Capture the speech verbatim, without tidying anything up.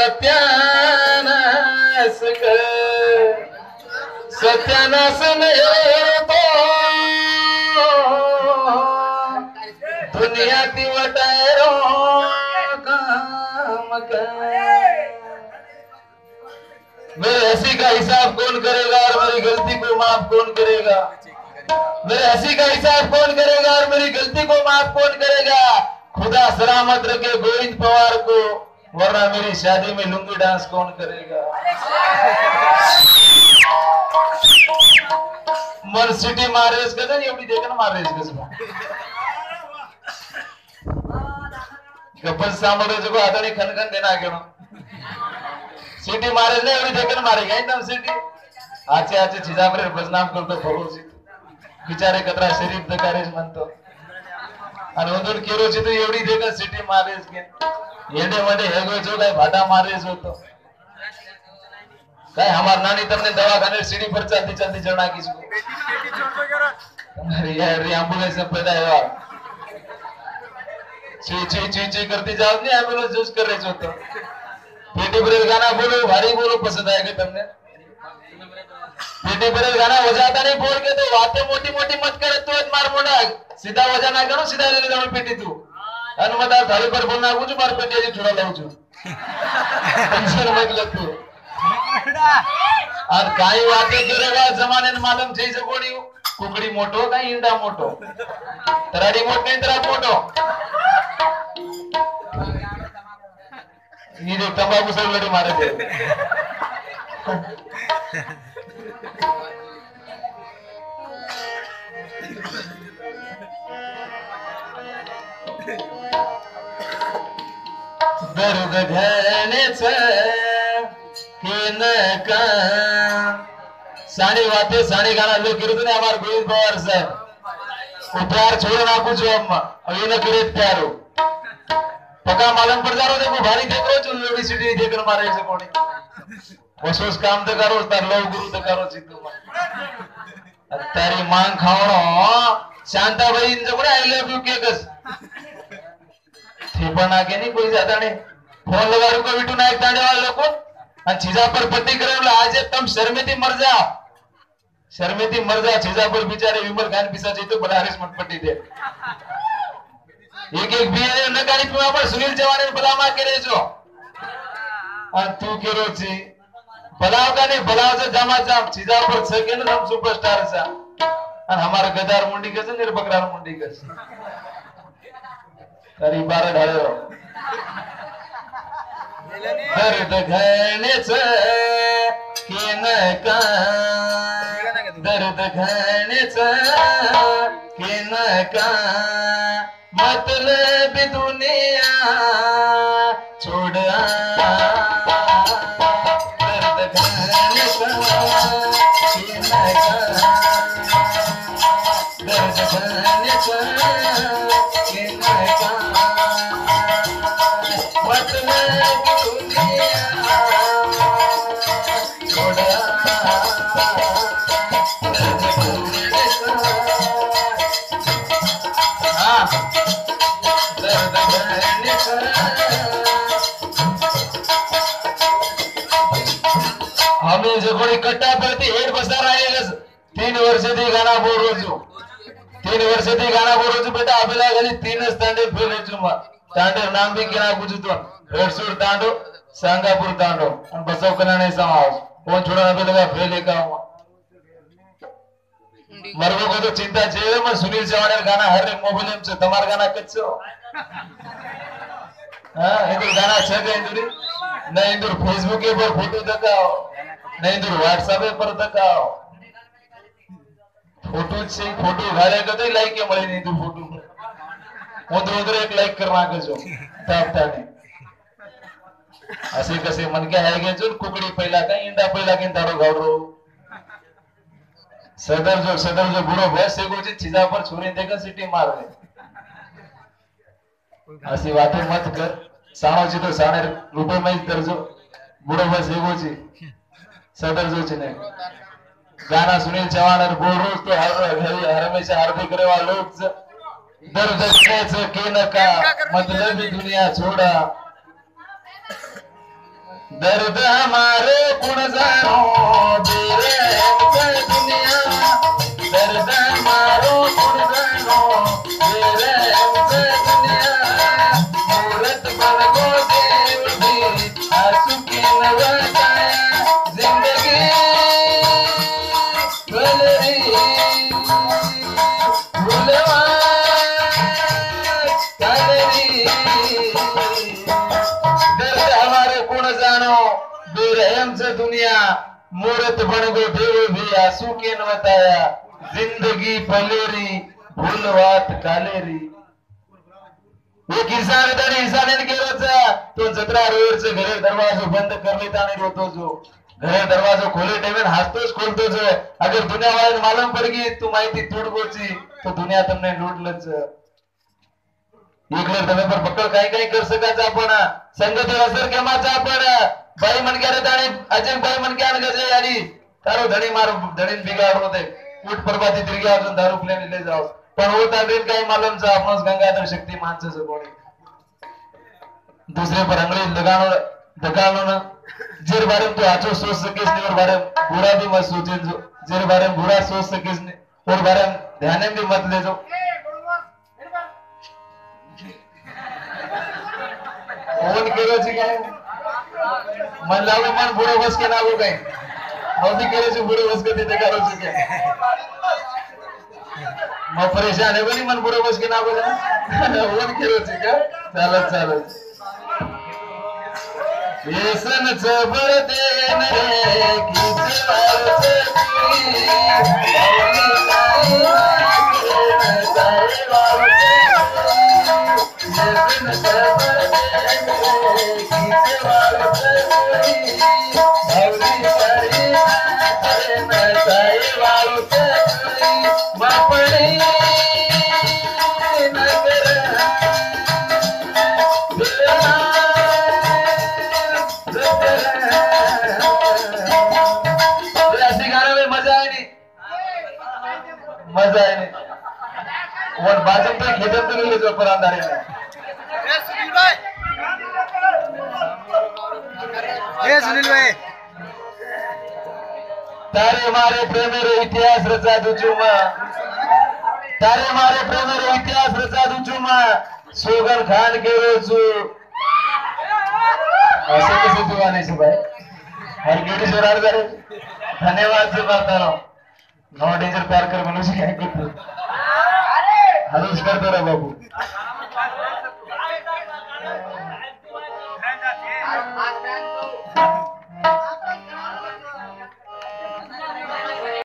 सत्यानाश कर सत्यानाश नहीं तो दुनिया ती वटारो काम कर। मेरे हंसी का हिसाब कौन करेगा और मेरी गलती को माफ कौन करेगा? मेरे हंसी का हिसाब कौन करेगा और मेरी गलती को माफ कौन करेगा? खुदा सलामत रखे गोविंद पवार को, वरना मेरी शादी में लुंगी डांस कौन करेगा? मन सिटी मारेस कसं एवढी देखा ना मारेस कसं गप्पा सांभाळतो जो आता नाही खनखन देना गेलो सिटी मारेस ना एवढी देखा मारे काय ना सिटी आचे आचे चिजाबरे बदनाम करतो फरोसी बिचारे कतरा शरीफ दकारेस म्हणतो आणि उंदून केरोची तू एवढी देखा सिटी मारेस के येडे मध्ये हेगो जो काय भाटा मारेस होतो काय हमार नानी तमने दवाखाने सीढ़ी पर चलती चलती चढ़ना किसको अरे यार एम्बुलेंस में पैदा हुआ ची ची ची ची करती जाओ नहीं एम्बुलेंस यूज कर रहे होतो पेटी पर गाना बोलो भारी बोलो पसंद आएगा तुमने पेटी पर गाना हो जाता नहीं बोल के तो बातें मोटी मोटी मत करे तो मार मोड़ा सीधा वजह ना करो सीधा ले जाओ पेटी तू अनुमता थाली पर बोलना कुछ मार पेटी जी छोड़ा लाऊं जो टेंशन मत ले तू आज काही वाते करेगा जमाने मालूम जय कोणी कुकड़ी मोटो का इंडा मोटो तराडी मोट नहीं तरा मोटो ये जो तंबाकू सब लड़ी मारे थे दर्द घनेच का साड़ी वाते साड़ी गाना लोग गिरते ने हमारे गोविंद पवार साहब प्यार छोड़ ना कुछ अम्मा अभी न करे प्यार हो पका मालूम पड़ जा रहा देखो भारी देख रहे हो जो लोडी सिटी देखकर मारे ऐसे कोणी वसोस काम तो करो तार लोग गुरु तो करो चित्तू तारी मांग खाओ शांता भाई इन जो आई लव यू के कस ठेपा ना के नहीं कोई ज्यादा नहीं फोन लगा रुको बिटू नायक तांडे वाले लोग और चीजा पर पट्टी करे आज तुम शर्मेती मर जा शर्मेती मर जा चीजा पर बेचारे विमल खान पिसा तो बड़ा हरीश मत पट्टी दे एक एक बी न गाड़ी पे पर सुनील चौहान ने बलामा करे जो और तू केरो छी बलाव का नहीं बलाव से जमा जाम चीजा पर सेकंड हम सुपरस्टार सा और हमारा गदार मुंडी कस निर्बकरार मुंडी कस तारी बारह ढाले रहो दर्द घनेच का दर्द घनेच का मतलब दुनिया छोड़ दर्द घनेच दर्द घनेच का मतलब हमें जो कोई कट्टा पड़ती हेड बसा रहेगा तीन वर्ष थी गाना बोल रोजू तीन वर्ष थी गाना बोल रोजू बेटा अबेला गली तीन स्टैंडे फेल चुमा तांडे नाम भी केना कुछ तो रेडसूर तांडो सांगापुर तांडो और बसव कनाने समाज वो छोड़ा अबेला फेल का मरबो को तो चिंता चाहिए मैं सुनील चौहान गाना हर एक मोबाइल में से तुम्हारा गाना कच्चो हाँ इंदुर गाना छगे इंदुरी न इंदुर फेसबुक के पर फोटो दिखाओ न इंदुर व्हाट्सएप पर दिखाओ फोटो से फोटो घाले का तो लाइक के मळे नहीं तू फोटो उधर उधर एक लाइक करना के जो तब ताने असे कसे मन के है के जो कुकड़ी पहिला का इंडा पहिला के तारो गावरो सदर जो सदर जो बुरो भैंस से को चीजा पर छुरी देकर सिटी मार रहे ऐसी बातें मत कर सानो ची तो साने रुपए में दर्जो बुरो भैंस एगो ची सदर जो ची ने गाना सुनील चौहान और बोल रोज तो हर हर हमेशा हार्दिक करे वाला लोग दर्द कैसे के न का मतलब दुनिया छोड़ा दर्द हमारे कुण जानो बेरहम दुनिया दर्द हमारो कुण जानो बेरहम दुनिया मूरत बन गो देव भी आंसू की नवताया जिंदगी भलरी भूलवा कालरी दर्द हमारे कुण जानो बेरहम से दुनिया मूरत बन गो देव भी आंसू के न बताया जिंदगी पलेरी भूलवात कालेरी एक इंसान तरी इंसाने केला तो जत्रा रोडचे घरे दरवाजो बंद कर लेता नहीं रोतो जो घरे दरवाजो खोले टेवन हसतोच खोलतो जो अगर दुनिया वाले मालूम पड़ गई तू माहिती तोड़ गोची तो दुनिया तुमने लूट लच एकले તમે પર પકડ કાઈ કાઈ कर सकाच आपण संगत असर केमाचा आपण बाई मन के ताणे अजय बाई मन के गजे यारी तारो धणी मारो धणी बिगाडो दे उठ परबाती तिरगे अजून दारू प्लेन ले जाओ पण होता दिन काही मालूम चा आपणच गंगाधर शक्ती माणसाचं कोणी दूसरे पर अंगली लगानो दगानो ना जेर बारे तो आचो सोच सकेस नहीं और बारे बुरा भी मत सोचे जो जेर बारे बुरा सोच सकेस नहीं और बारे ध्यान भी मत ले जो ओन केलो छी काय मन लावे मन बुरो बस के नागो काय होती केलो छी बुरो बस के देते करो छी काय म परेशान है बनी मन बुरो बस के नागो ना ओन केलो छी का चालत चालत येसन चबर देन रे की जवार से मजा है नहीं और बाजम तो खेतों तो नहीं ले जो पर अंदर है ए सुनील भाई ए सुनील भाई तारे मारे प्रेम रो इतिहास रचा दुचुमा तारे मारे प्रेम रो इतिहास रचा दुचुमा सोगन खान के रोजू ऐसे कैसे दीवाने से भाई हर गेड़ी जोरार करे धन्यवाद से बात रहा नो डेंजर प्यार कर मनुष्य क्या करते हरीश करते रहे बाबू